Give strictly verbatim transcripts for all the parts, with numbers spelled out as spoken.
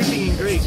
singing Greek.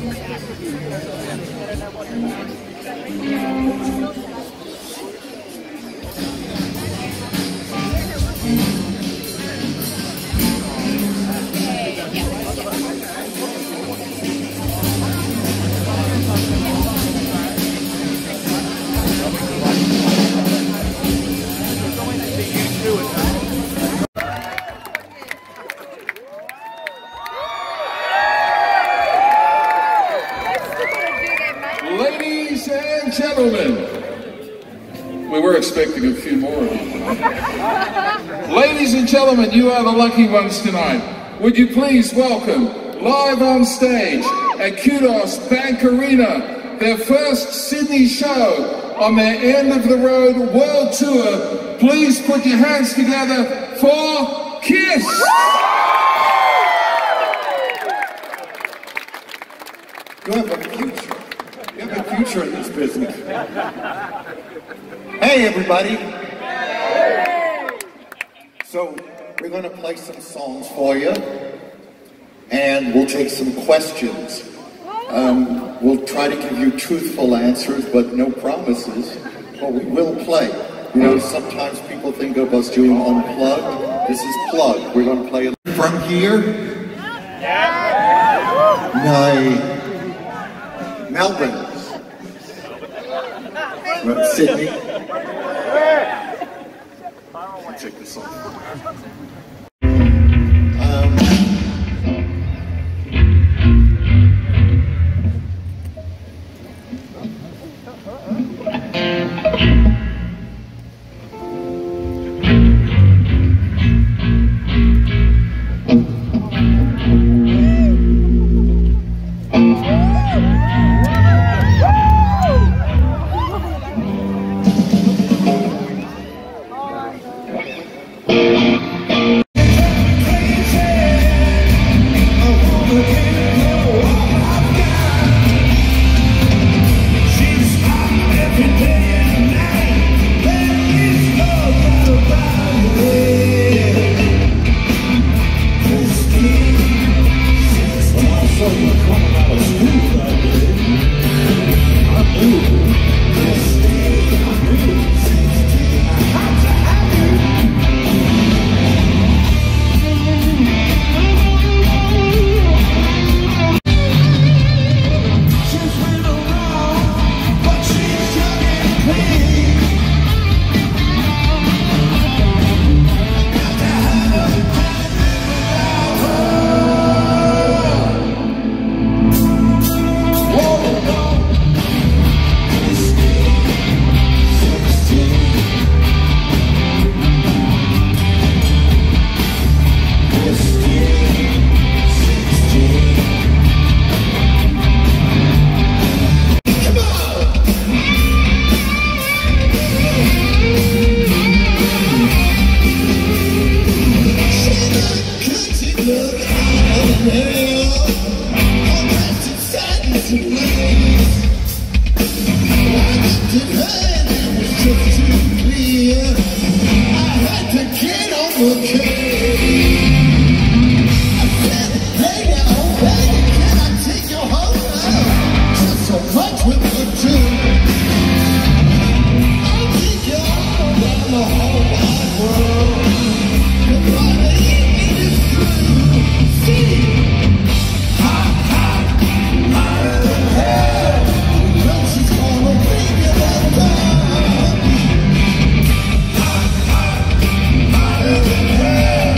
Ladies and gentlemen, we were expecting a few more of you. Ladies and gentlemen, you are the lucky ones tonight. Would you please welcome, live on stage at Kudos Bank Arena, their first Sydney show on their End of the Road World Tour. Please put your hands together for KISS! You have a future. You have a future in this business. Hey, everybody. So, we're going to play some songs for you, and we'll take some questions. Um, we'll try to give you truthful answers, but no promises. But we will play. You know, sometimes people think of us doing unplugged. This is plugged. We're going to play from here. Nice. Melbourne. From Sydney. Check this out. Um, Yeah.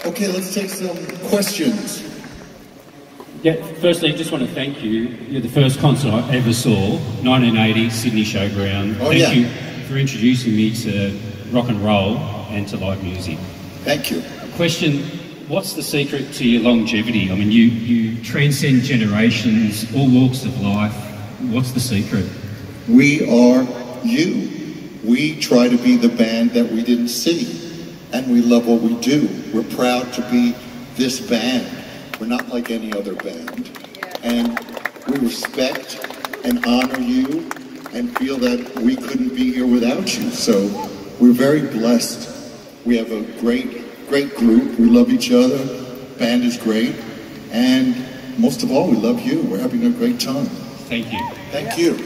Okay, let's take some questions. Yeah, firstly, I just want to thank you. You're the first concert I ever saw, nineteen eighty, Sydney Showground. Oh, thank yeah. you for introducing me to rock and roll and to live music. Thank you. Question, what's the secret to your longevity? I mean, you, you transcend generations, all walks of life. What's the secret? We are you. We try to be the band that we didn't see. And we love what we do. We're proud to be this band. We're not like any other band. And we respect and honor you and feel that we couldn't be here without you. So we're very blessed. We have a great, great group. We love each other. Band is great. And most of all, we love you. We're having a great time. Thank you. Thank you.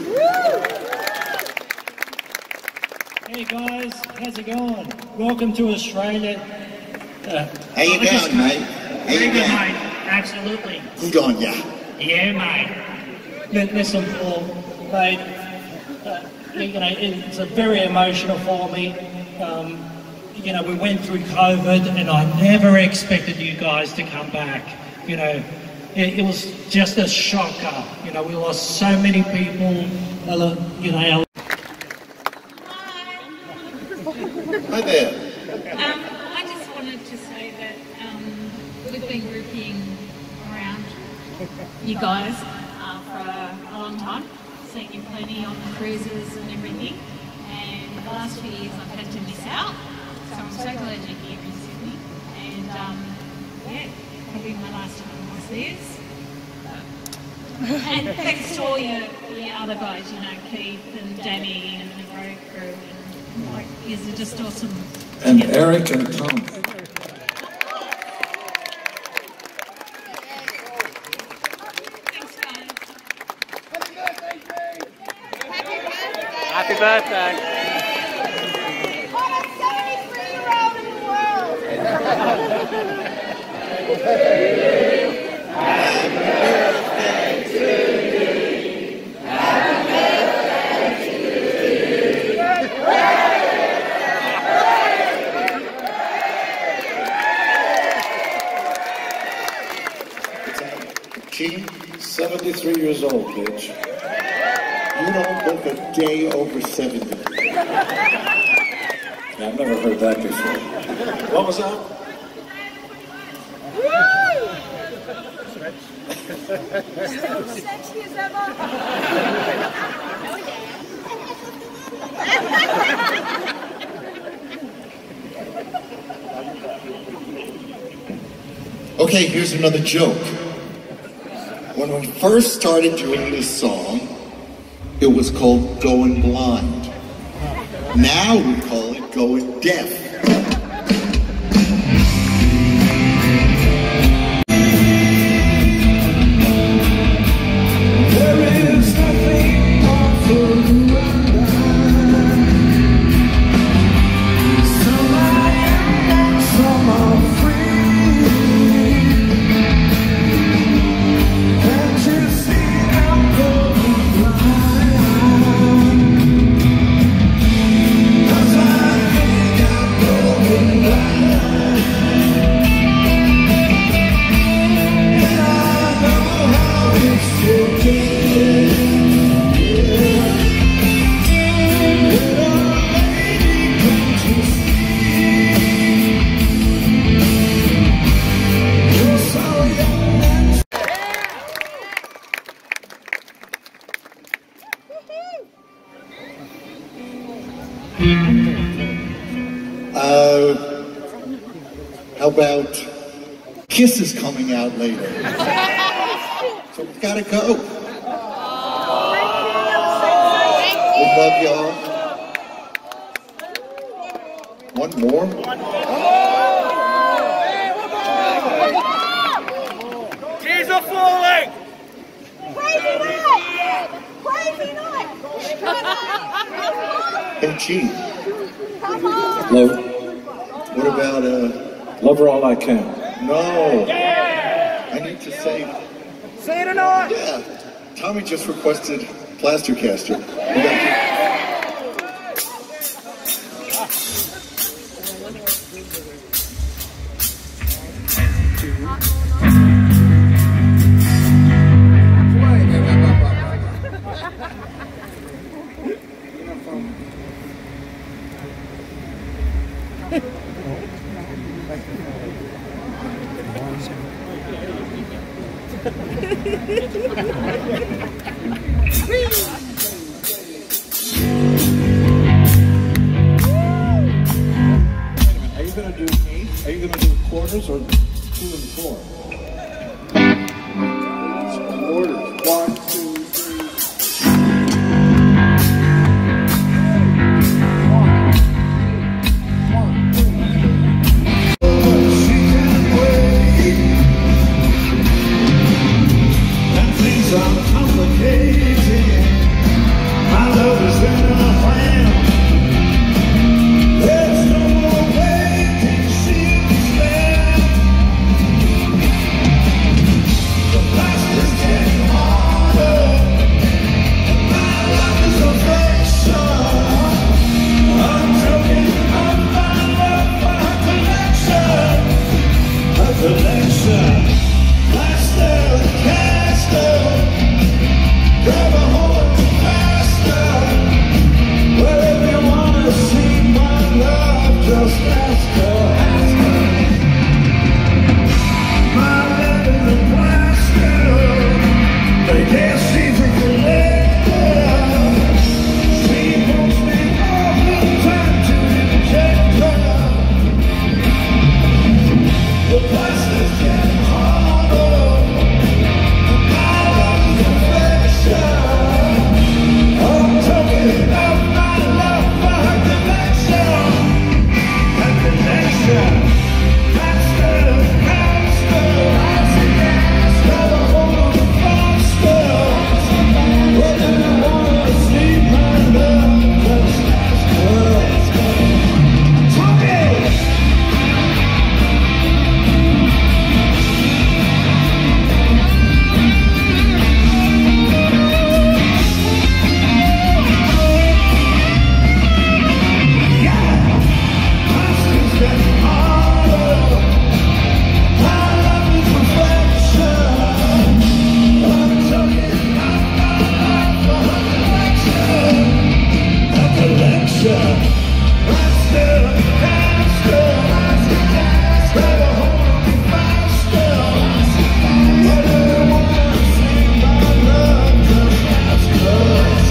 Hey guys, how's it going? Welcome to Australia. Uh, How you going, mate? How you Very good, going? mate. Absolutely. Good on ya. Yeah, mate. Li- Listen, Paul, mate, uh, you know, it's a very emotional for me. Um, you know, we went through COVID and I never expected you guys to come back. You know, it, it was just a shocker. You know, we lost so many people, uh, you know, our Hi there. Um, I just wanted to say that um, we've been grouping around you guys uh, for a long time, seen you plenty on the cruises and everything, and the last few years I've had to miss out, so I'm so glad you're here in Sydney, and um, yeah, probably my last time overseas. And thanks to all your, your other guys, you know, Keith and Danny and the road crew, and like, yous are just awesome. And Eric and Tom. Thanks, guys. Happy birthday. Hottest seventy-three-year-old in the world. Gene, seventy-three years old, bitch. You don't look a day over seventy. Yeah, I've never heard that before. What was that? Still sexy as ever. Okay, here's another joke. When we first started doing this song, it was called Going Blind. Now we call it Going Deaf. Uh, how about Kisses coming out later? So we gotta go. We love y'all. One more? Keys are falling! Crazy night! Crazy night! Hey, Gene, Come on! Love, what about, uh, love her all I can. no. I need to say, Say it or not! yeah. Tommy just requested Plastercaster. We got- Are you going to do eight? Are you going to do quarters or two and four? Quarters. One, two, three. One, two, three. She can't wait. And things are complicated. My love is in a plan. There's no more waiting, she understands. The past is getting harder, and my love is affection. I'm joking of my love for her collection. Her collection, faster, faster. Grab a hold faster. Wherever you wanna see my love, just ask her, ask her. My love is a blaster. They can't see to collect her. She wants me all the time to reject her. The plaster's getting harder. And my love is affection. I'm talking about my love for her connection. Her connection. Faster, faster. Grab a hold of the faster. Whether you wanna see my love, just ask her. Talking. Faster's getting harder. My love is perfection. I'm talking about my love for her collection. Her collection. Faster, faster. Grab a hold of me faster. Whether you wanna see my love, just ask her.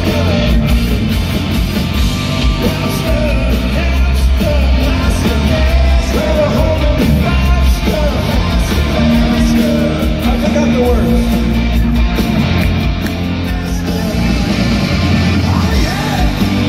Faster, faster, faster. Grab a hold of me faster. I forgot the words. Oh yeah.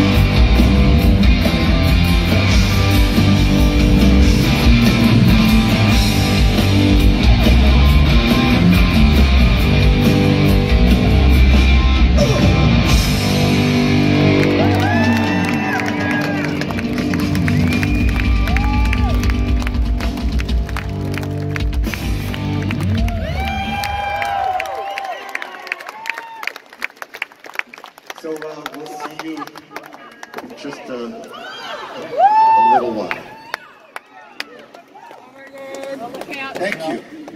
So uh, we'll see you in just a, a little while. Thank you.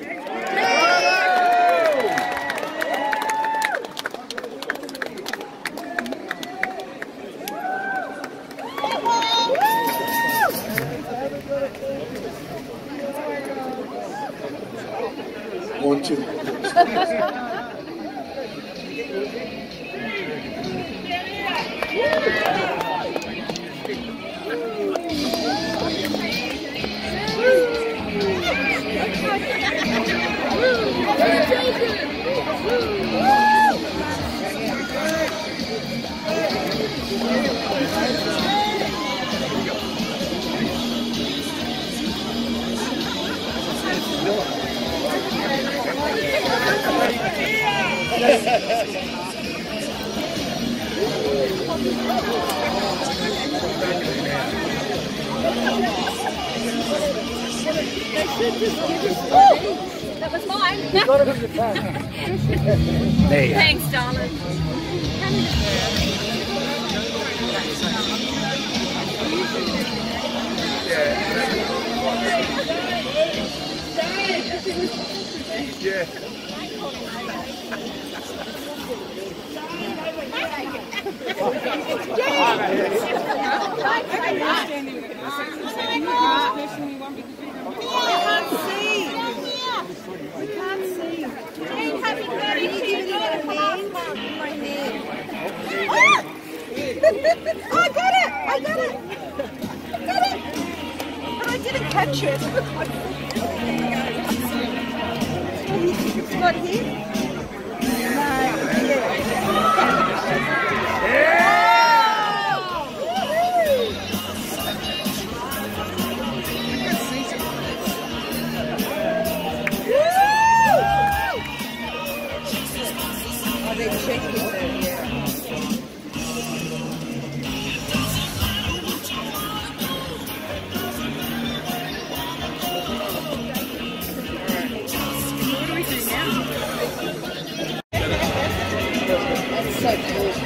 One, two. That was mine. Thanks, darling. Yeah. We can't see. We can't see. Happy birthday. I got it! I got it! I got it! But I didn't catch it. It's not here? No, yeah. Oh, they checked it there, yeah. What do we do now? That's so cool.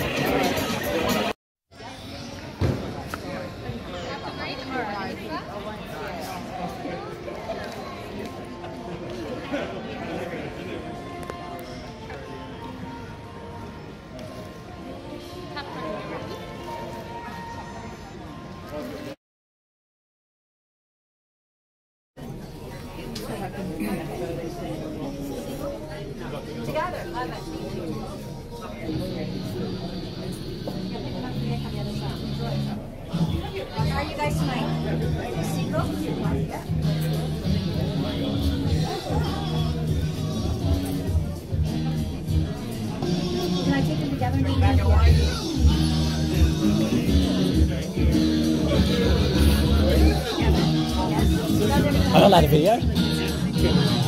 How are you guys tonight? Single? Yeah. Can I take them together and back at I don't like the video.